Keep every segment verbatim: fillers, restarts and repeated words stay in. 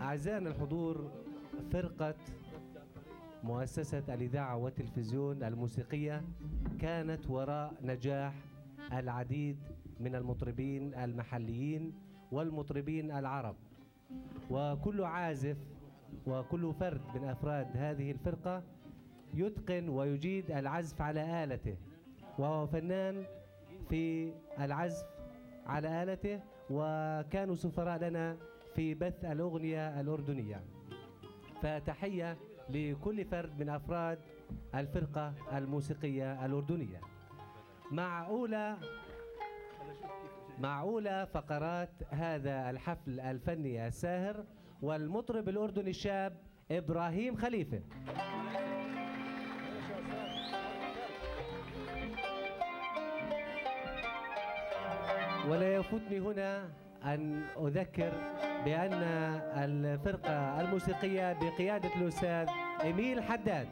أعزائنا الحضور، فرقة مؤسسة الإذاعة والتلفزيون الموسيقية كانت وراء نجاح العديد من المطربين المحليين والمطربين العرب، وكل عازف وكل فرد من أفراد هذه الفرقة يتقن ويجيد العزف على آلته، وهو فنان في العزف على آلته، وكانوا سفراء لنا في بث الأغنية الأردنية. فتحية لكل فرد من أفراد الفرقة الموسيقية الأردنية. مع أولى مع أولى فقرات هذا الحفل الفني الساهر، والمطرب الأردني الشاب إبراهيم خليفة. ولا يفوتني هنا أن أذكر بأن الفرقة الموسيقية بقيادة الأستاذ إميل حداد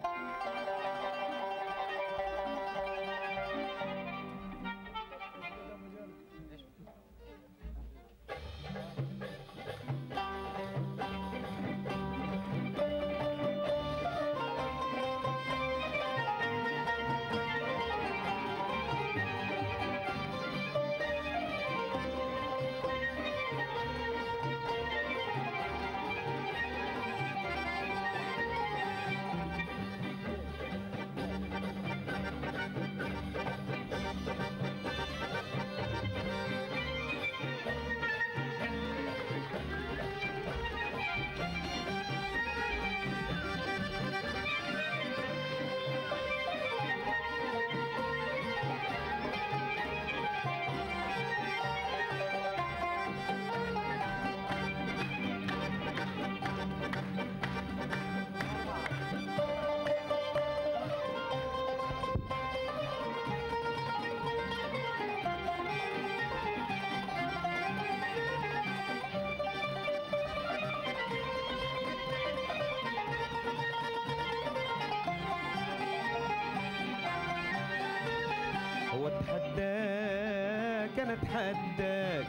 أتحداك أنا أتحداك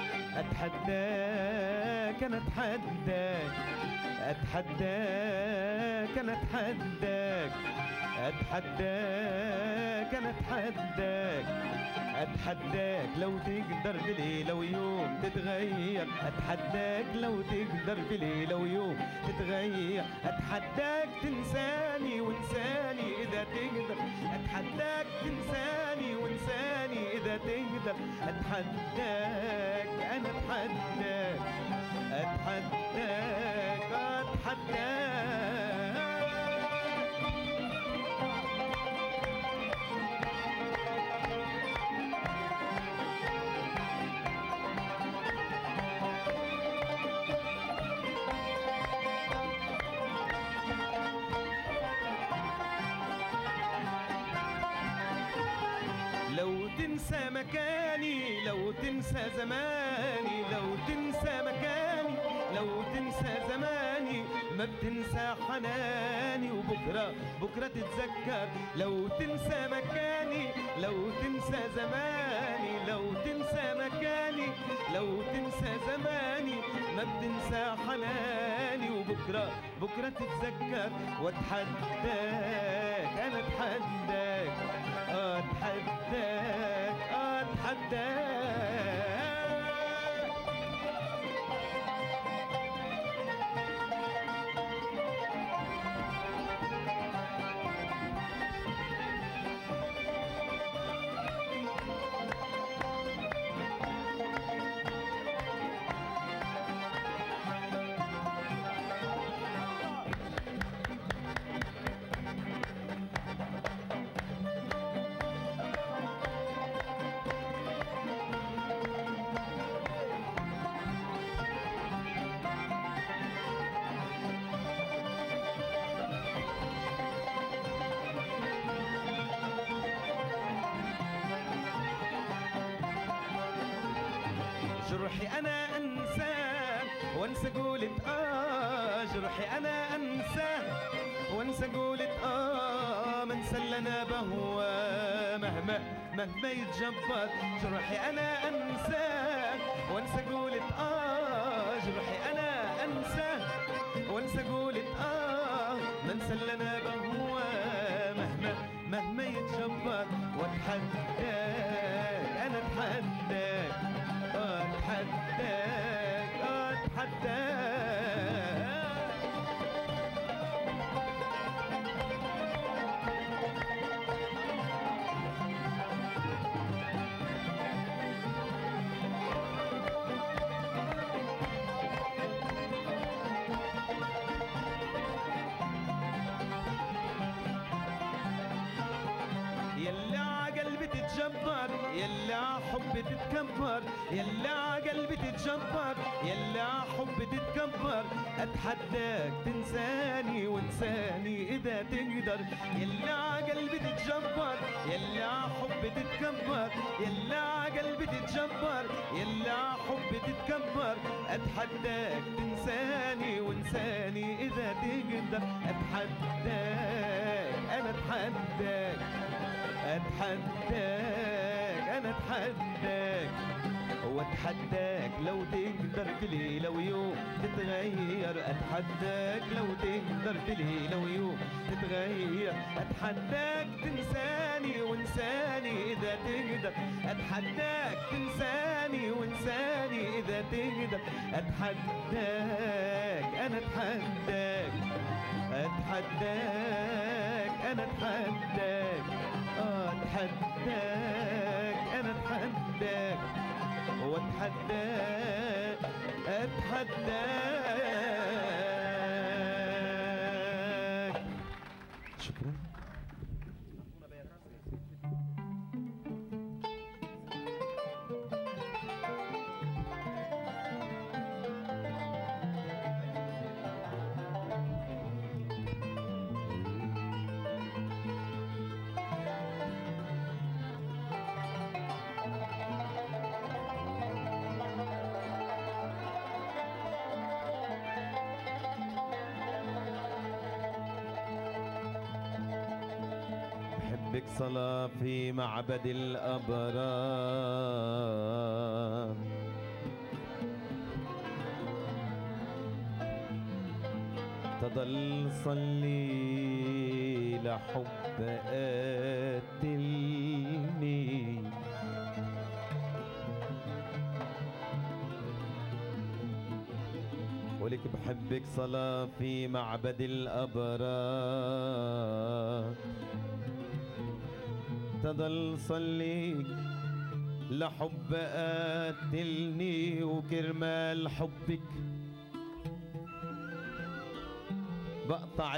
أتحداك أنا أتحداك أتحداك أنا أتحداك أتحداك أنا أتحداك أتحداك لو تقدر بليلة ويوم تتغير، أتحداك لو تقدر بليلة ويوم تتغير، أتحداك تنساني وانساني إذا تقدر، أتحداك تنساني وانساني إذا تقدر، أتحداك أنا أتحداك أتحداك أتحداك. لو تنسى مكاني، لو تنسى زماني، لو تنسى مكاني، لو تنسى زماني، ما بتنسى حناني وبكرة بكرة تتذكر. لو تنسى مكاني، لو تنسى زماني، لو تنسى مكاني، لو تنسى زماني، ما بتنسى حناني وبكرة بكرة تتذكر. واتحداك أنا اتحداك أتحداك أتحداك. جرحي أنا أنساه وانسى قولة آه، جرحي أنا أنساه وانسى قولة آه، منسى اللي أنا بهوى مهما مهما يتجبر. جرحي أنا أنساه وانسى قولة آه، جرحي أنا أنساه وانسى قولة اه ما انسى اللي انا بهواه مهما مهما يتجبر واتحداك انا اتحداك اه اتحداك اه اتحداك يلا عقلبي تتجبر يلا حبي تتكبر يلا عقلبي تتجبر يلا حبي تتكبر اتحداك تنساني وانساني اذا تقدر يلا عقلبي تتجبر يلا حبي تتكبر يلا عقلبي تتجبر يلا حبي تتكبر اتحداك تنساني وانساني اذا تقدر اتحداك انا اتحداك اتحداك انا اتحداك واتحداك لو تقدر ليلة ويوم تتغير اتحداك لو تقدر ليلة ويوم تتغير اتحداك تنساني وانساني اذا تقدر اتحداك تنساني وانساني اذا تقدر اتحداك انا اتحداك اتحداك انا اتحداك اتحداك انا اتحداك واتحداك اتحداك شكرا بحبك صلاة في معبد الأبرار تضل صلي لحب قاتلني ولك بحبك صلاة في معبد الأبرار تضل صليك لحب قاتلني وكرمال حبك بقطع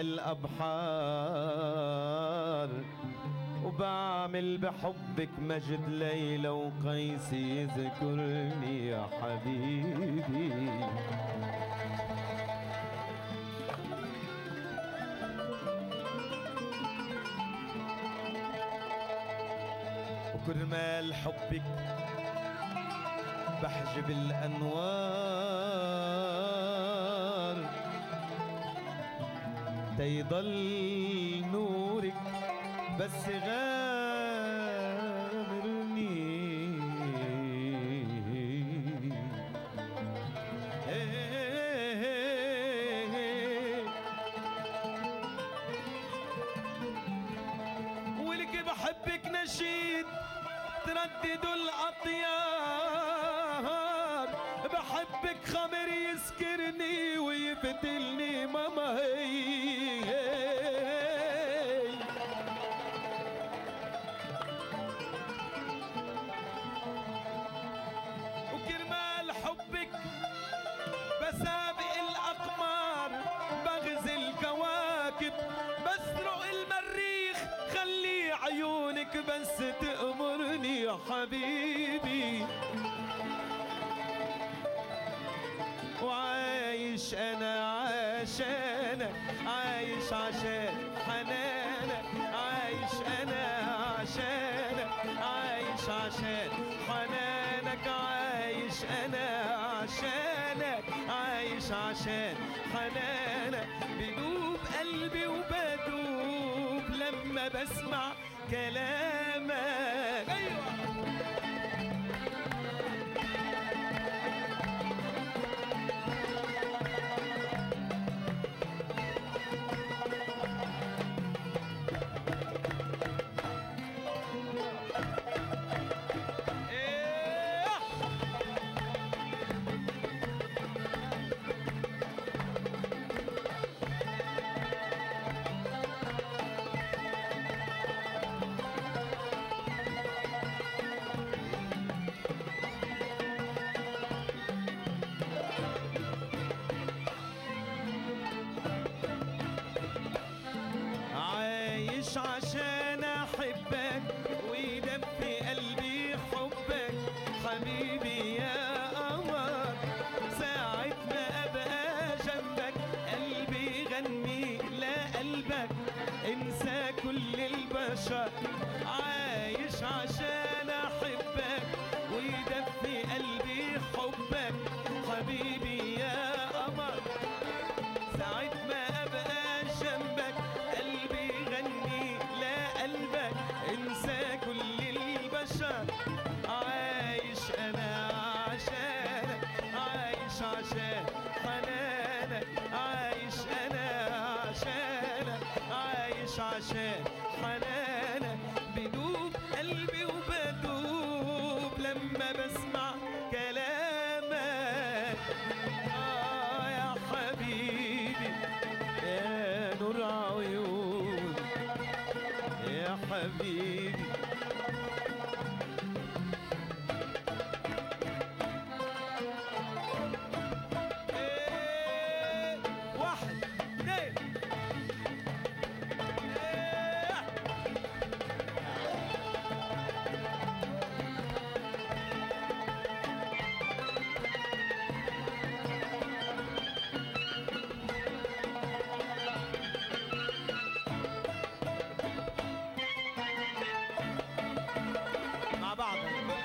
الأبحار وبعمل بحبك مجد ليلى وقيس يذكرني يا حبيبي وكرمال حبك بحجب الأنوار تيضل نورك بس غامرني ولك بحبك نشيد ترددوا الأطيار بحبك خمر يسكرني ويفتلني ماما هي, هي وكرمال حبك بسابق الأقمار بغزي الكواكب بسرق المريخ خلي عيونك بس تأمرني يا حبيبي وعايش انا عشانك عايش عشان حنانك عايش انا عشانك عايش عشان حنانك عايش انا عشانك عايش عشان حنانك بدوب قلبي وبدوب لما بسمع كلامك أيوة. عايش عشان احبك ويدفي قلبي حبك حبيبي يا قمر، ساعة ما ابقى جنبك قلبي يغني لقلبك انسى كل البشر. عايش عشان احبك ويدفي قلبي حبك حبيبي يا قمر، ساعة ما ابقى جنبك قلبي يغني لقلبك انسى كل البشر. عايش انا عشانك عايش عشان حنانك، عايش انا عشانك عايش عشان حنانك، بدوب قلبي وبدوب لما بسمع كلامك. آه يا حبيبي يا نور عيون يا حبيبي. إيه واحد اثنين إيه. مع بعض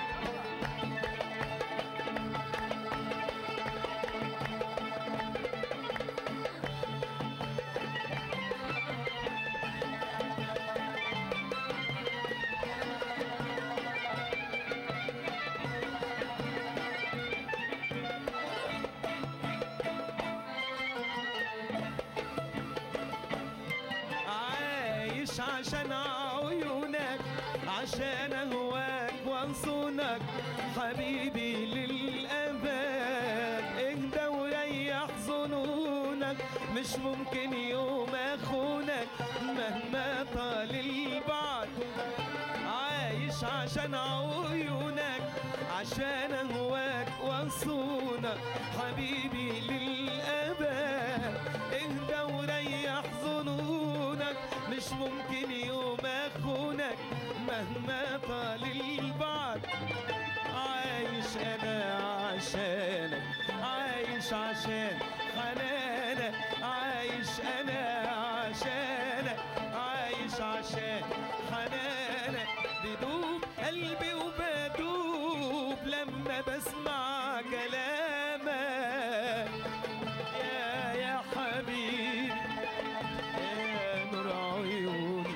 عايش عشان عيونك عشان اهواك وانصونك حبيبي للابد. اهدى وريح ظنونك مش ممكن يوم اخونك مهما طال البعد. عايش عشان عيونك عشان اهواك وانصونك حبيبي للابد. اهدى وريح ظنونك مش ممكن يوم اخونك مهما طال البعد. عايش انا عشانك عايش عشان حنانك، عايش انا عشانك عايش عشان حنانك، بدوب قلبي وبدوب لما بسمع كلامك. يا يا حبيبي يا نور عيوني.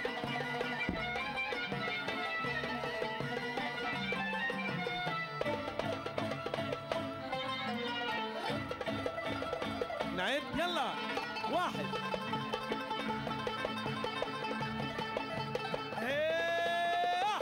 نعد يلا واحد هيه.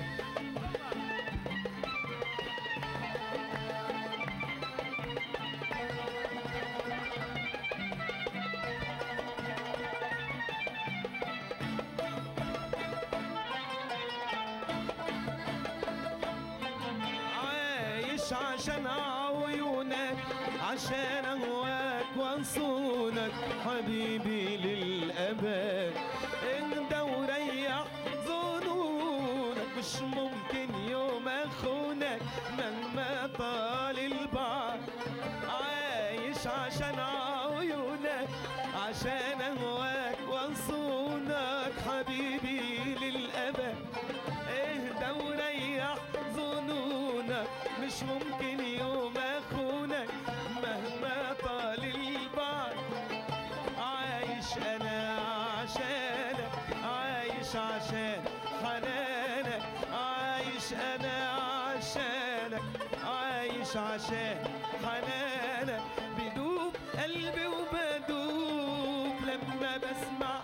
عايش عشان عيونك عشان اهواك وانصونك حبيبي للابد. اهدى وريح ظنونك مش ممكن يوم اخونك مهما طال البعد. عايش عشان عيونك عشان اهواك وانصونك حبيبي للابد. اهدى وريح ظنونك مش ممكن يوم اخونك مهما طال البعد. عايش انا عشانك عايش عشان حنانك، عايش انا عشانك عايش عشان حنانك، بدوب قلبي وبدوب لما بسمع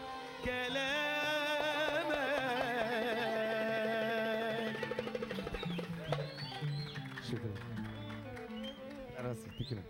كلامك. شكرا. راسي تكرم.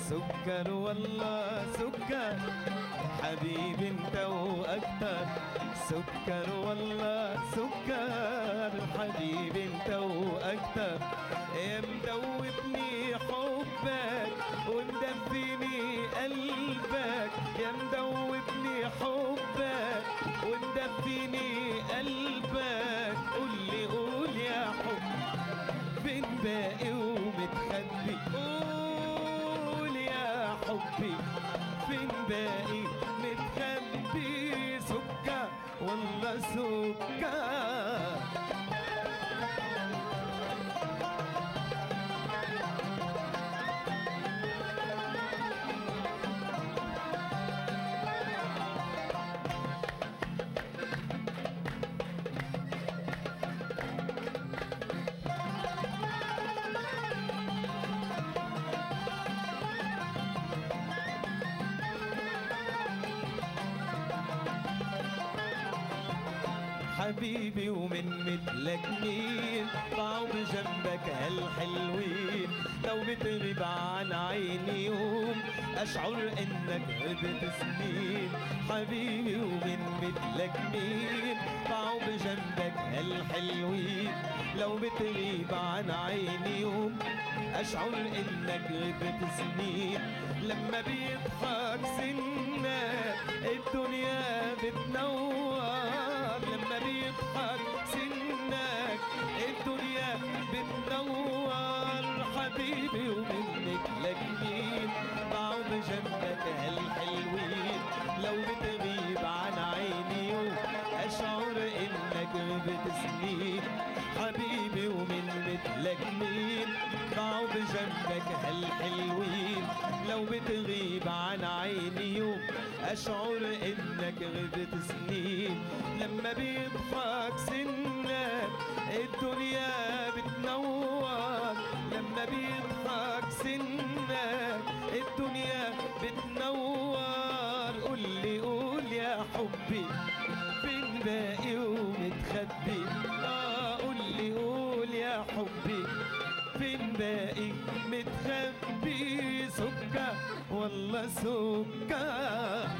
سكر والله سكر حبيبي انت واكتر سكر والله سكر حبيبي انت واكتر يا مدوبني حبك ومدفيني قلبك يا مدوبني حبك ومدفيني قلبك قولي قول يا حب فين باقي ومتخبي قول يا حبي فين باقي متخبي سكر والله سكر حبيبي ومن مثلك مين ضاعوا بجنبك هالحلوين لو بتغيب عن عيني يوم اشعر انك غبت سنين حبيبي ومن مثلك مين ضاعوا بجنبك هالحلوين لو بتغيب عن عيني يوم اشعر انك غبت سنين لما بيضحك سنك الدنيا بتنور لما بيضحك سنك الدنيا بتنور حبيبي ومن مثلك مين ضاعوا بجنبك هالحلوين لو بتغيب عن عيني يوم اشعر انك غبت سنين حبيبي ومن مثلك مين ضاعوا بجنبك هالحلوين لو بتغيب عن عيني يوم اشعر انك غبت سنين لما بيضحك سنك الدنيا بتنور لما بيضحك سنك الدنيا بتنور قولي قول يا حبي فين باقي ومتخبي اه قولي قول يا حبي فين باقي متخبي سكر والله سكر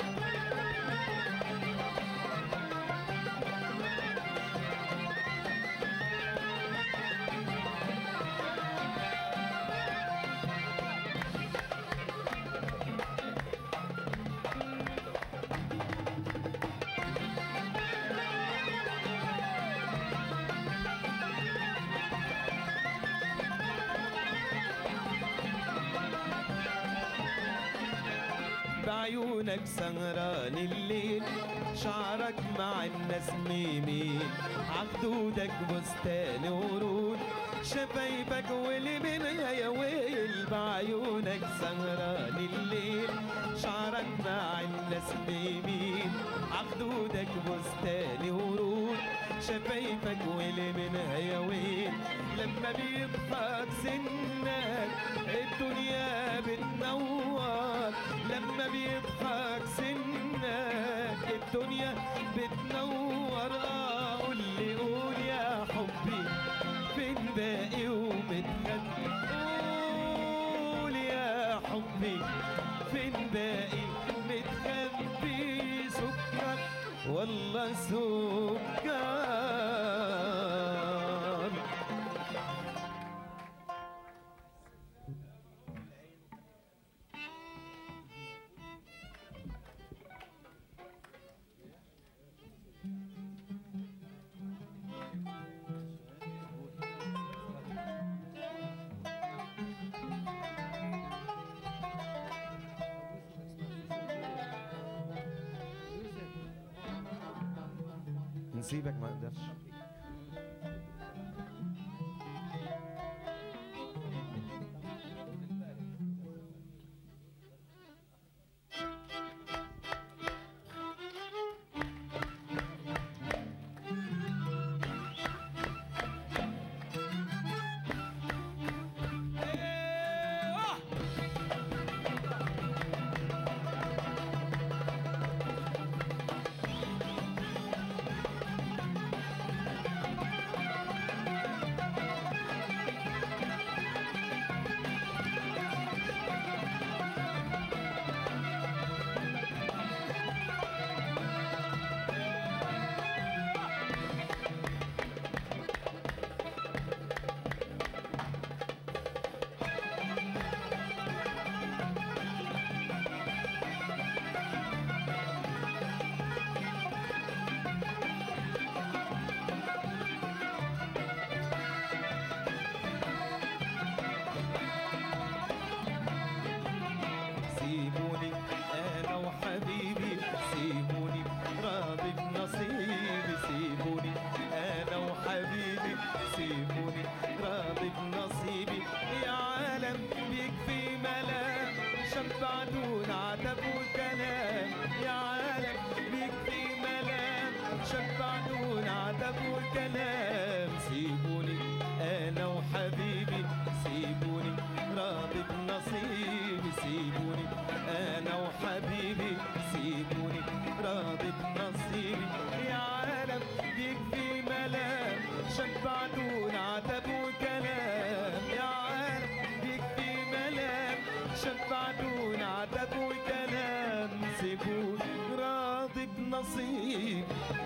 بعيونك سهران الليل شعرك مع النسميمين عخدودك بستان ورود شفايفك واللي منها يا ويل بعيونك سهران الليل شعرك مع النسميمين عخدودك بستان ورود شفايفك واللي منها يا ويل لما بيضحك سنك الدنيا بتنور لما بيضحك سنك الدنيا بتنور اه قولي قول يا حبي فين باقي ومتخبي قول يا حبي فين باقي متخبي سكر والله سكر نسيبك ما اقدرش وكلام. سيبوني انا وحبيبي سيبوني راضي بنصيبي. سيبوني انا وحبيبي سيبوني راضي بنصيبي. يا عالم يكفي ملام شبعتون عتب وكلام. يا عالم يكفي ملام شبعتون عتب وكلام. سيبوني راضي بنصيبي.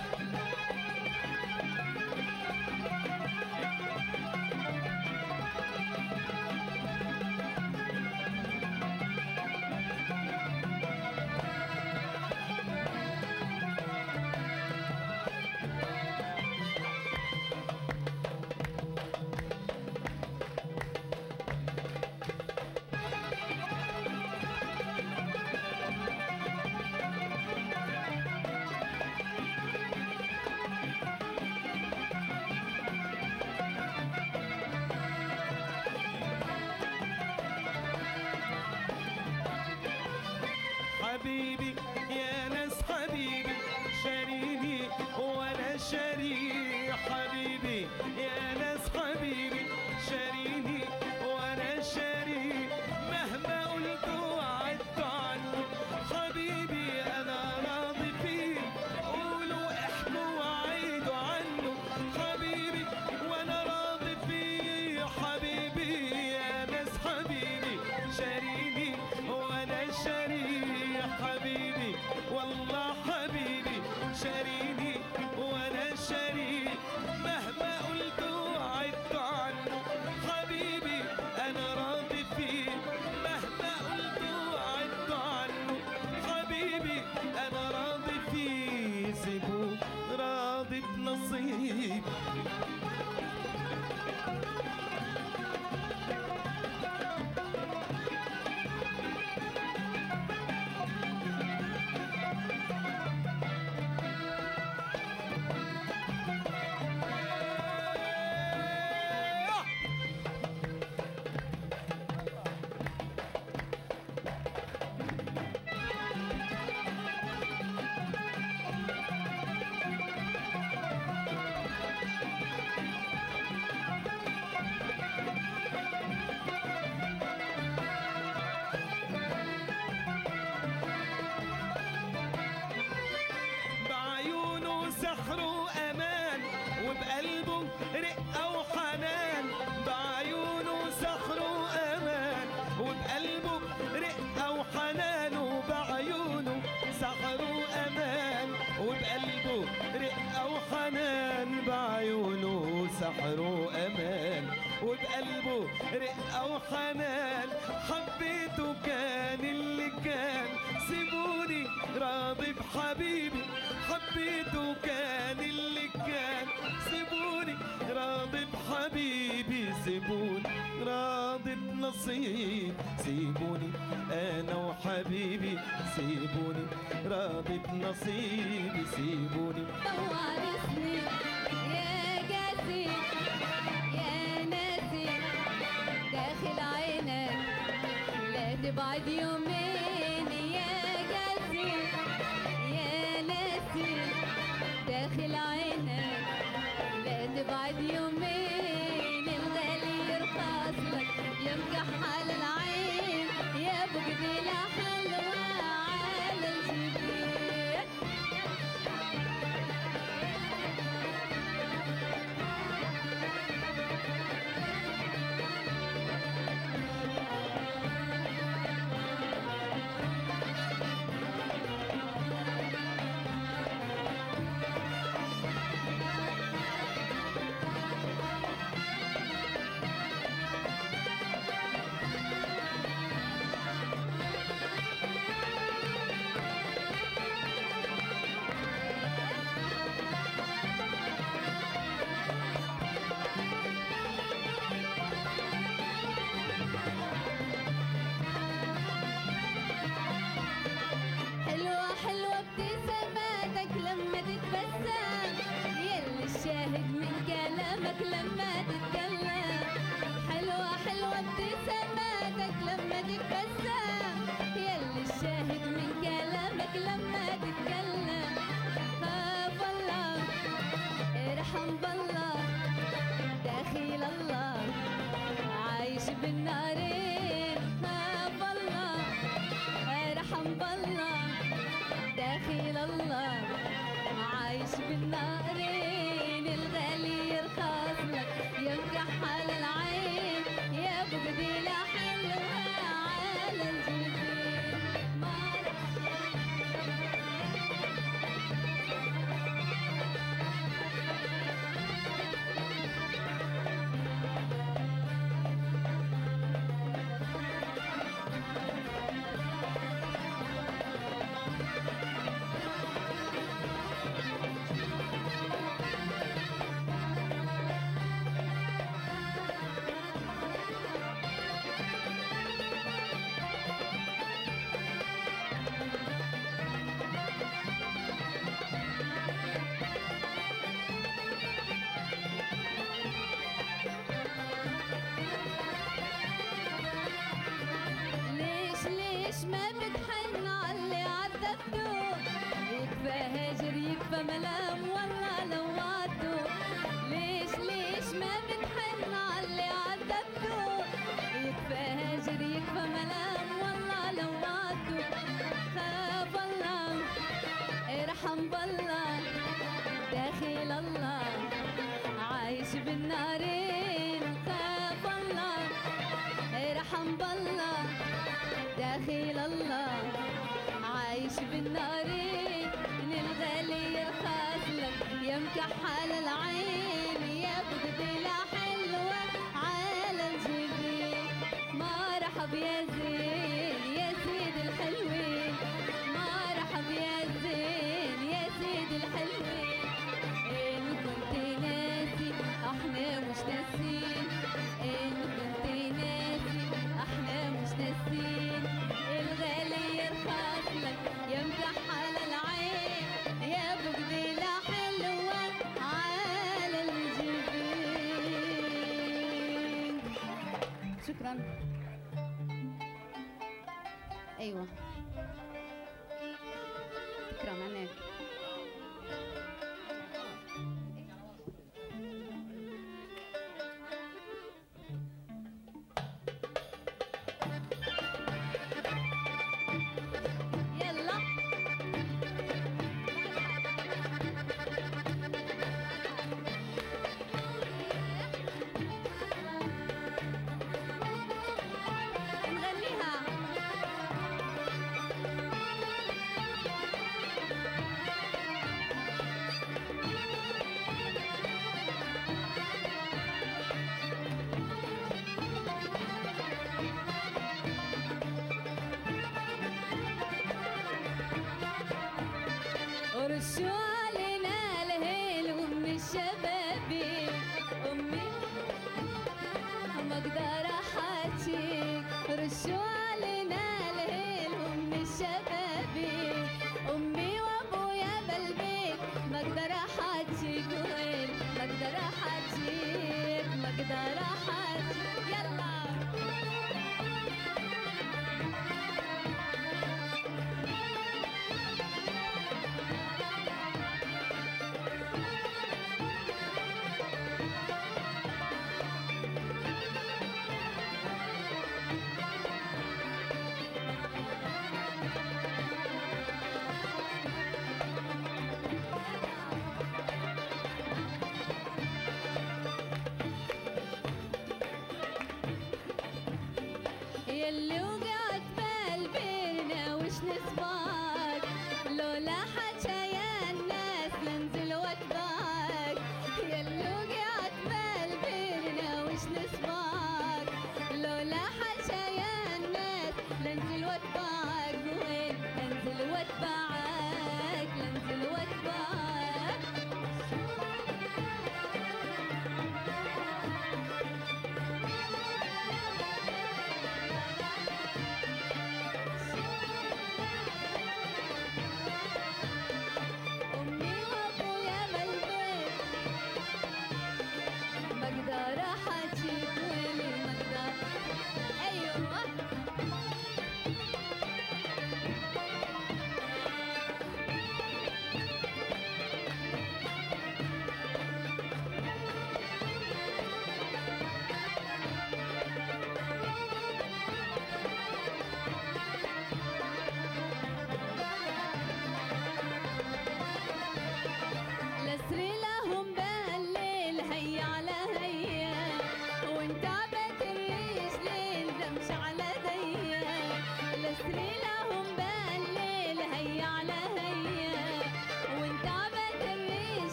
حبيبي يا ناس حبيبي شاريني وانا شاري. حبيبي يا ناس حبيبي شاريني وانا شاري. مهما قلت وعدت عنه حبيبي انا راضي فيه. قولوا احكوا وعيدوا عنه حبيبي وانا راضي فيه. حبيبي يا ناس حبيبي شاريني وانا شاري. حبيبي والله حبيبي شاريني وانا شاري. مهما قلت وعدت عنه حبيبي انا راضي فيه. مهما قلت وعدت عنه حبيبي انا راضي فيه. سيبوه راضي بنصيب. سحر وأمان وبقلبه رقة وحنان. بعيونه سحر وأمان وبقلبه رقة وحنان. وبعيونه سحر وأمان وبقلبه رقة وحنان. بعيونه سحر وأمان وبقلبه رقة وحنان. حبيته كان اللي كان. سيبوني راضي بحبيبي. حبيته كان اللي كان. سيبوني راضي بحبيبي. سيبوني راضي بنصيب. سيبوني انا وحبيبي سيبوني راضي بنصيبي. سيبوني طوالسني يا قاسي يا ناسي داخل عينك لا تبعد يومين. يا قاسي يا ناسي داخل عينك لا تبعد يومين. الغالي يرخص لك يمكح على العين. يا ابو قبيله حلوه على الجبين. ارحم بالله دخيل الله عايش بالنارين خاف الله ارحم بالله دخيل الله عايش بالنارين الغالي يرخص لك يمكح على العين يا بقديلة حلوة على الجبين ليش ليش ما بتحن عاللي عذبته يكفى هاجر يكفى ملام والله لواته ليش ليش ما بتحن عاللي عذبته يكفى هاجر يكفى ملام والله لواته خاف الله ارحم بالله داخل الله عايش بالنارين خاف الله ارحم بالله داخل الله عايش بالنارين الغالي يرخص لك يمكح على العين يا بقديلة حلوة على الجبين مرحب يا زين يا سيد الحلوين مرحب يا زين يا سيد الحلوين إن كنت ناسي احنا مش ناسين إن كنت ناسي احنا مش ناسين الغالي يرخص لك يمدح على العين يا بقديلة حلوة على الجبين شكرا ايوه تكرم عينيك يلا نغنيها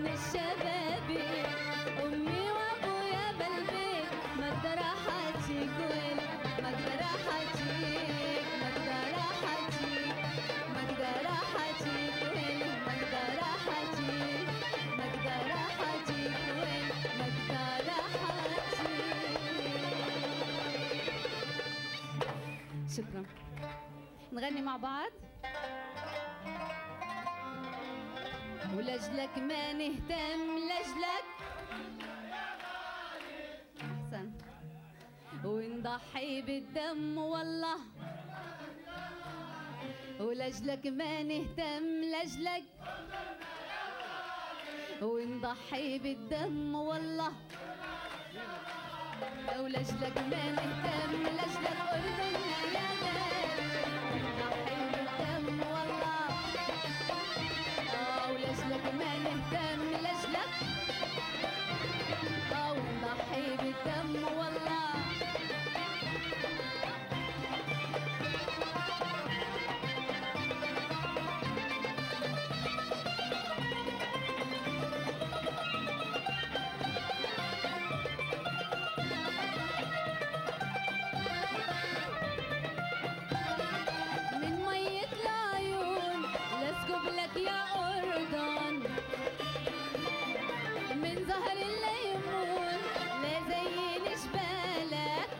الشبابي، أمي وأبويا بالبيت، ما أقدر أحاجيك وين، ما أقدر أحاجيك، ما أقدر أحاجيك، ما أقدر أحاجيك وين، ما أقدر أحاجيك، ما أقدر أحاجيك وين، ما أقدر أحاجيك. شكرا. نغني مع بعض. ولجلك ما نهتم، لجلك أحسن، ونضحي بالدم والله، ولجلك ما نهتم، لجلك ونضحي بالدم والله، ولجلك ما نهتم، لجلك أردننا يا غالي، ونضحي بالدم والله، ولجلك ما نهتم، لجلك اه ونضحي بالدم والله. من مية العيون لاسكب لك يا أردن، من زهر الليمون لا زين جبالك،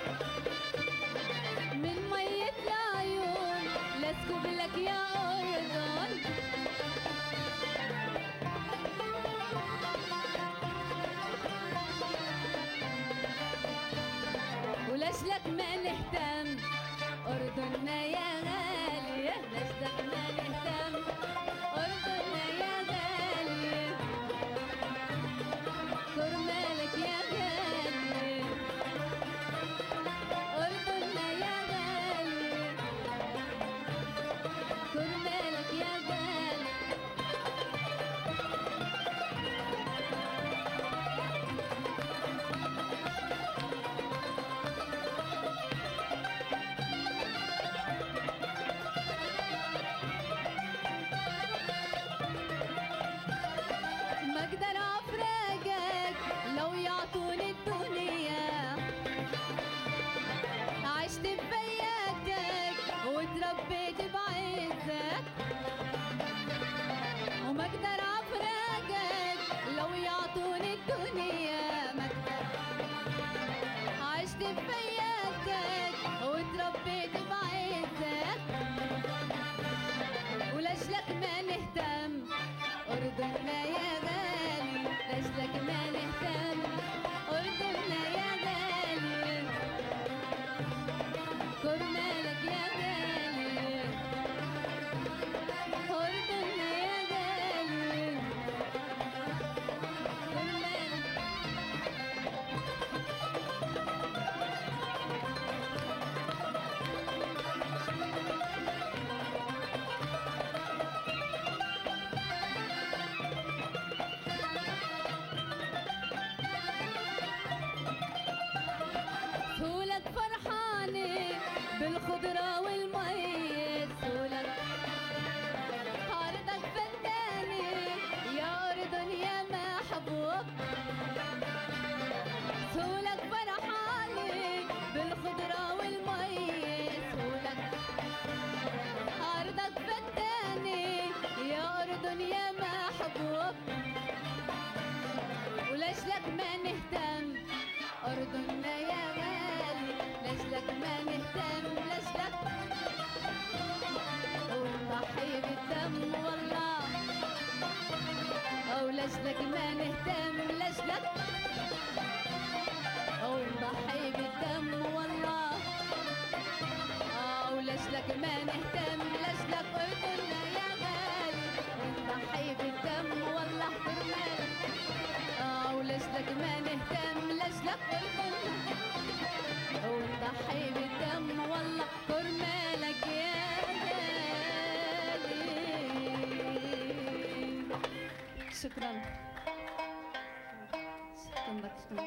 من مية العيون لاسكب لك يا أردن، ولجلك ما نهتم، أردننا يا غالية، لجلك ما نهتم، أردننا يا غالية، كرمالك يا غالية، أردننا يا غالية، كرمالك يا غالية. ما اقدر افرقك لو يعطوني الدنيا، عشت ببياتك وتربيت بعزك، وما اقدر افرقك لو يعطوني الدنيا، ما اقدر، عشت ببياتك وتربيت بعزك، ولجلك ما نهتم، أردننا يا غالي، لجلك ما نهتم، أردننا يا غالي، كرمالك يا غالي، أردننا يا غالي، كرمالك. سهولك فرحانة بالخضرة والمي، سهولك عرضك فنانة يا أردن يا محبوب، سهولك فرحانة بالخضرة والمي، سهولك عرضك فنانة يا أردن يا محبوب، ولجلك ما نهتم، أردننا يا غالي، لجلك ما نهتم، لجلك ونضحي بالدم والله، أو لجلك ما نهتم، لجلك ونضحي بالدم والله، أو لجلك ما نهتم، لجلك أردننا يا غالي، ونضحي بالدم والله، كرمالك أو لجلك ما نهتم، لجلك أردننا ونضحي بالدم والله، كرمالك يا غالي. شكرا. شكرا لك، شكرا.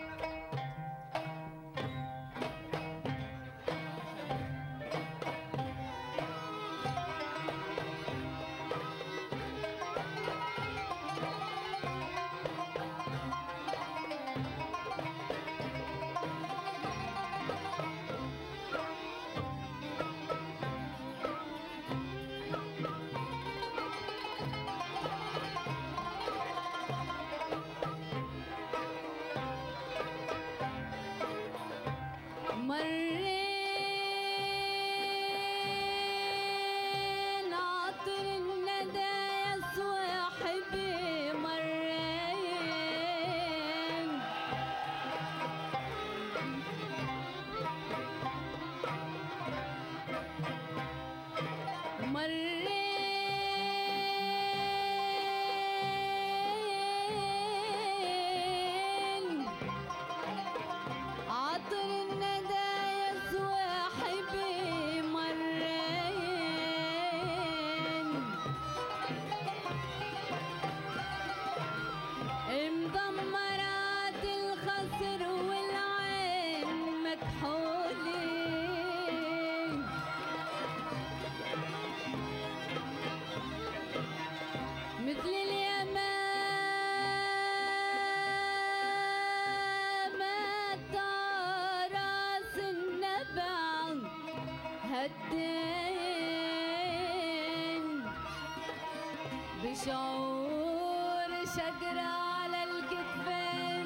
بشعور شجرة على الكتفين،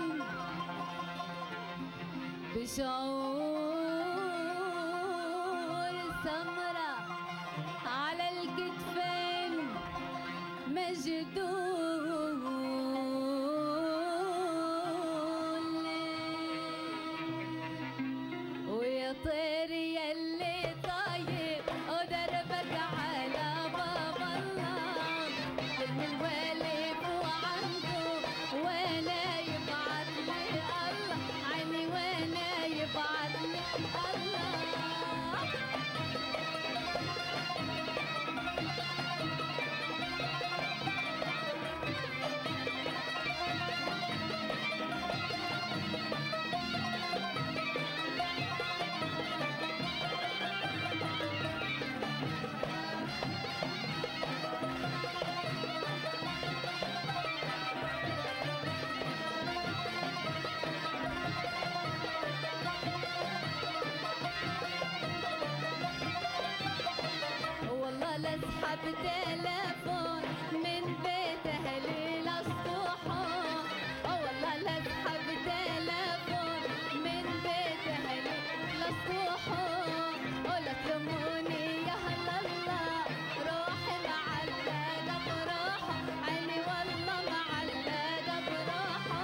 بشعور سمرة على الكتفين، مجدول ويا طير يلي طاير ودربك على باب الله، حلم الوالد وعنده ولا يبعت لي الله، عيني ولا يبعت لي الله. والله لاسحب تلفون من بيت اهلي للصحون، والله لاسحب تلفون من بيت اهلي للصحون، ولا تلوموني يا هلا الله، روحي معلقة بروحه، عيني والله معلقة بروحه.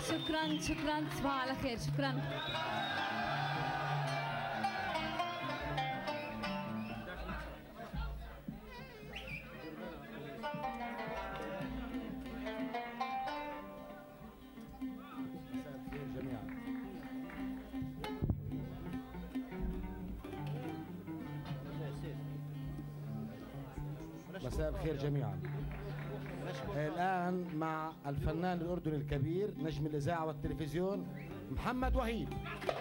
شكرا شكرا تصبحوا على خير. شكرا. مساء الخير جميعا. الآن مع الفنان الأردني الكبير نجم الإذاعة والتلفزيون محمد وحيد.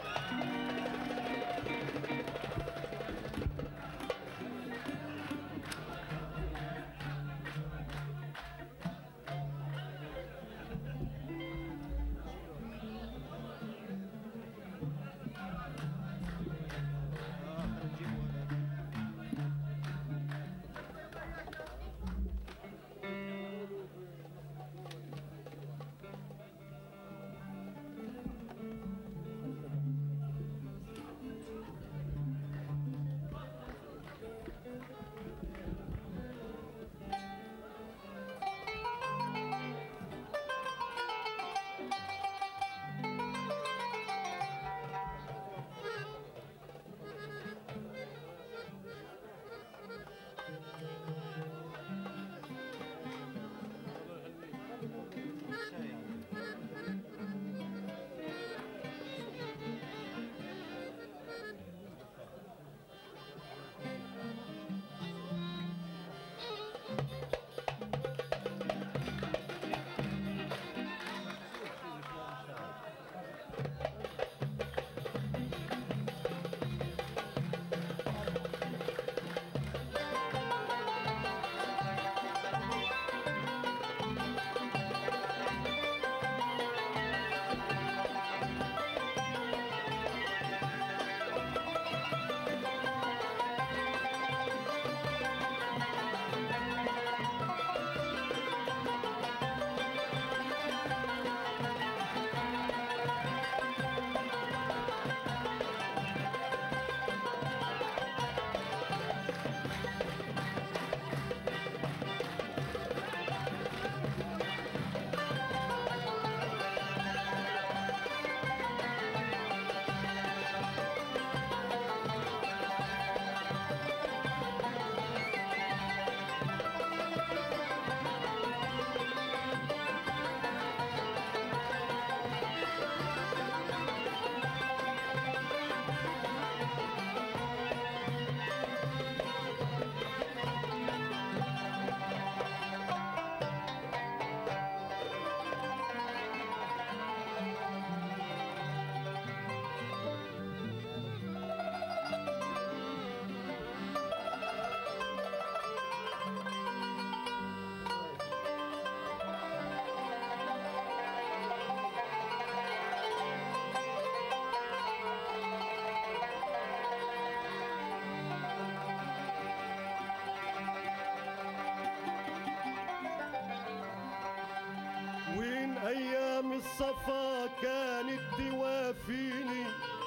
أيام الصفا كانت توافيني،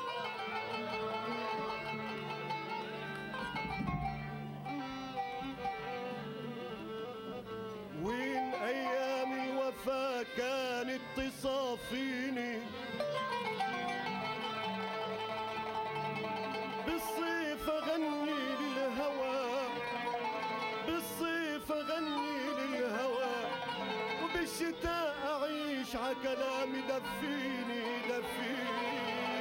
وين أيام الوفا كانت تصافيني، بالصيف أغني للهوى، بالصيف أغني للهوى، وبالشتاء أعيش عكلام يدفيني يدفيني.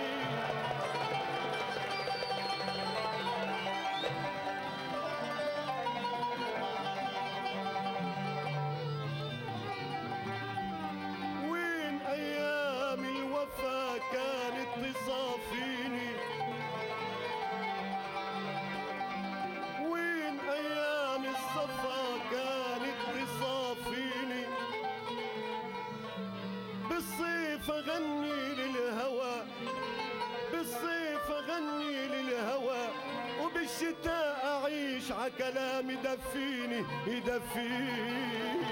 وين أيام الوفا كانت تصافيني، وين أيام الصفا كانت تصافيني، بالصيف أغني للهوى، بالصيف أغني للهوى، وبالشتاء أعيش عكلام يدفيني يدفيني.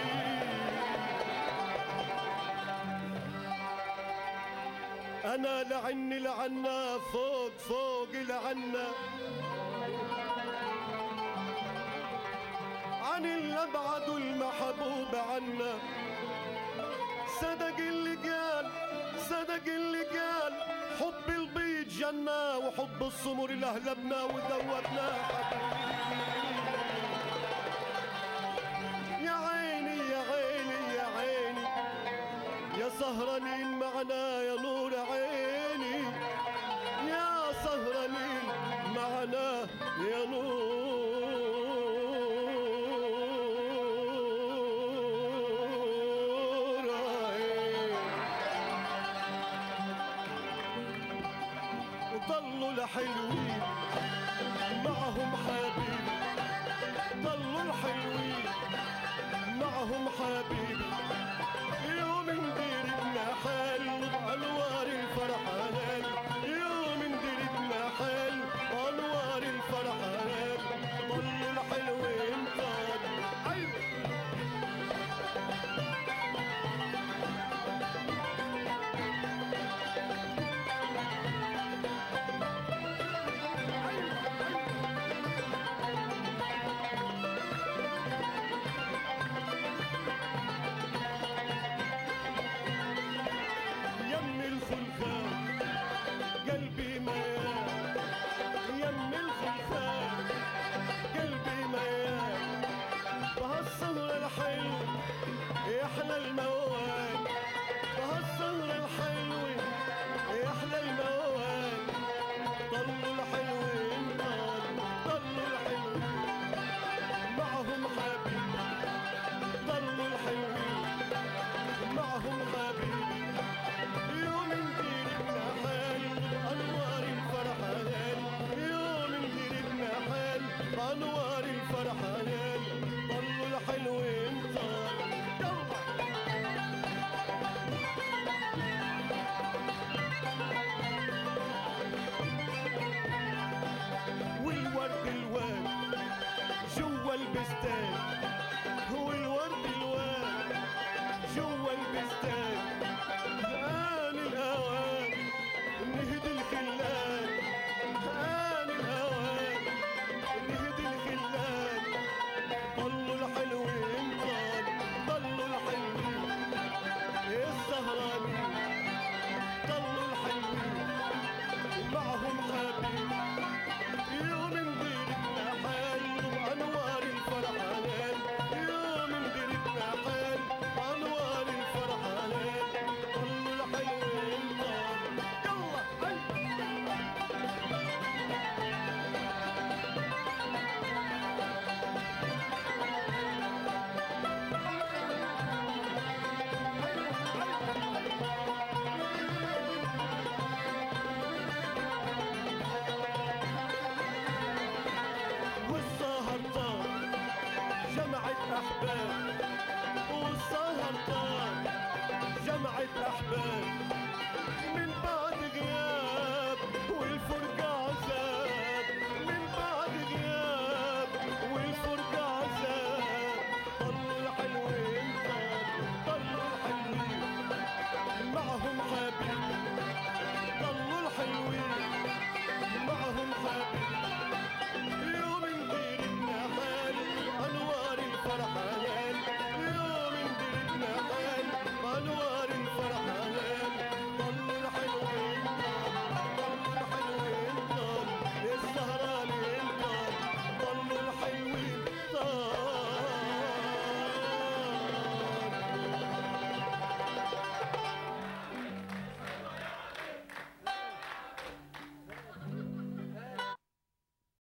أنا لعني لعنا فوق فوق لعنا، عن الأبعد المحبوب عنا، صدق اللي قال صدق اللي قال حب البيض جنة وحب السمر لهلبنا وذوبنا يا عيني يا عيني يا عيني يا سهرانين معنا يا نور عيني يا سهرانين معنا يا نور ضلوا الحلوين معهم حبيبي ضلوا الحلوين معهم حبيبي يوم نديرنا حال انوار الفرحان يوم نديرنا حال انوار الفرحان ضلوا الحلوين طال ايوه قلبي ميال يم الخلفان قلبي ميال بهالصهر الحلو يحلى الموال بهالصهر الحلو يحلى الموال ضلوا الحلوين طال ضلوا الحلوين معهم حبيبي ضلوا الحلوين معهم حبيبي يوم نديرنا حال انوار الفرحان يوم نديرنا حال انوار الفرحان ضلوا الحلوين طال والورد الواد جوا البستان هو الورد الواد جوا البستان آن الهوان نهدي الخلان آن الهوان نهدي الخلان ضلوا الحلوين طال ضلوا الحلوين السهرانين ضلوا الحلوين معهم حبيب يوم نديرنا حال انوار الفرحان يوم نديرنا حال انوار الفرحان ضلوا الحلوين طال والسهر طال جمعت احباب والسهر طال جمعت احباب